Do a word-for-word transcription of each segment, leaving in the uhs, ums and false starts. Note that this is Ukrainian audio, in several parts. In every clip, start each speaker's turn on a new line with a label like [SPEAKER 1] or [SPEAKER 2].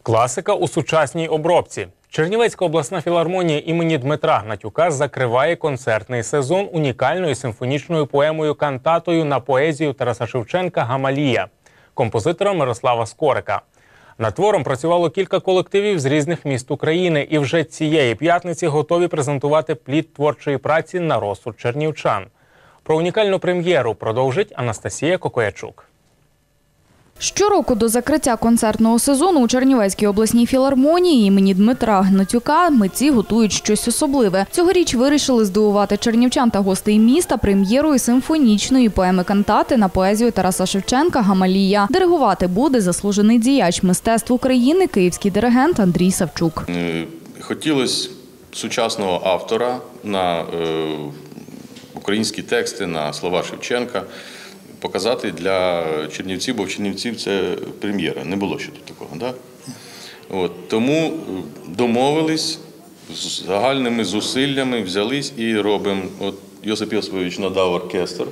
[SPEAKER 1] Класика у сучасній обробці. Чернівецька обласна філармонія імені Дмитра Гнатюка закриває концертний сезон унікальною симфонічною поемою-кантатою на поезію Тараса Шевченка «Гамалія» композитора Мирослава Скорика. Над твором працювало кілька колективів з різних міст України, і вже цієї п'ятниці готові презентувати плід творчої праці на розсуд чернівчан. Про унікальну прем'єру продовжить Анастасія Кокоячук.
[SPEAKER 2] Щороку до закриття концертного сезону у Чернівецькій обласній філармонії імені Дмитра Гнатюка митці готують щось особливе. Цьогоріч вирішили здивувати чернівчан та гостей міста прем'єрою симфонічної поеми-кантати на поезію Тараса Шевченка «Гамалія». Диригувати буде заслужений діяч мистецтв України, київський диригент Андрій Савчук.
[SPEAKER 3] Хотілося сучасного автора на е, українські тексти, на слова Шевченка показати для чернівців, бо в Чернівців це прем'єра, не було ще тут такого. Да? От, тому домовились, з загальними зусиллями взялись і робимо. От Йосип Йосипович надав оркестр.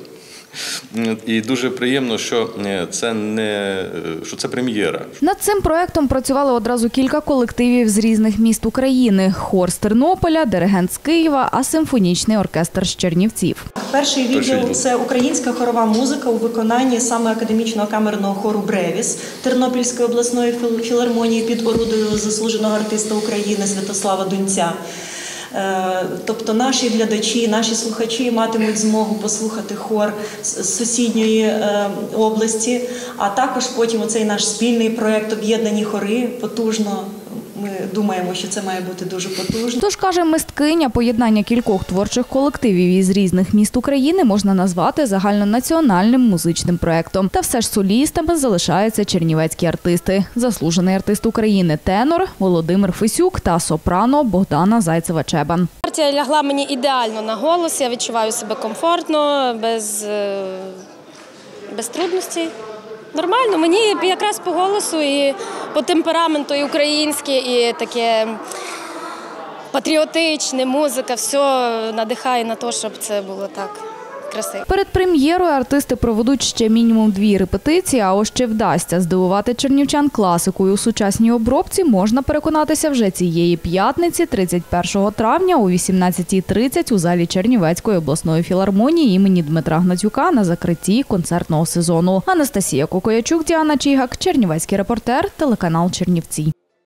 [SPEAKER 3] І дуже приємно, що це не що це прем'єра.
[SPEAKER 2] Над цим проєктом працювали одразу кілька колективів з різних міст України: хор з Тернополя, диригент з Києва, а симфонічний оркестр з Чернівців.
[SPEAKER 4] Перший відділ – це українська хорова музика у виконанні саме академічного камерного хору «Бревіс» Тернопільської обласної філармонії під орудою заслуженого артиста України Святослава Дунця. Тобто наші глядачі, наші слухачі матимуть змогу послухати хор з сусідньої області, а також потім оцей наш спільний проєкт «Об'єднані хори» потужно. Ми думаємо, що це має бути дуже потужно.
[SPEAKER 2] Тож, каже мисткиня, поєднання кількох творчих колективів із різних міст України можна назвати загальнонаціональним музичним проєктом. Та все ж солістами залишаються чернівецькі артисти. Заслужений артист України тенор Володимир Фесюк та сопрано Богдана Зайцева-Чебан.
[SPEAKER 5] Партія лягла мені ідеально на голос, я відчуваю себе комфортно, без, без трудностей. Нормально, мені якраз по голосу і по темпераменту і українське, і таке патріотичне, музика, все надихає на те, щоб це було так красиво.
[SPEAKER 2] Перед прем'єрою артисти проведуть ще мінімум дві репетиції, а ось чи вдасться здивувати чернівчан класикою у сучасній обробці, можна переконатися вже цієї п'ятниці, тридцять першого травня о вісімнадцятій тридцять у залі Чернівецької обласної філармонії імені Дмитра Гнатюка на закритті концертного сезону. Анастасія Кокоячук, Діана Чігак, Чернівецький репортер, телеканал Чернівці.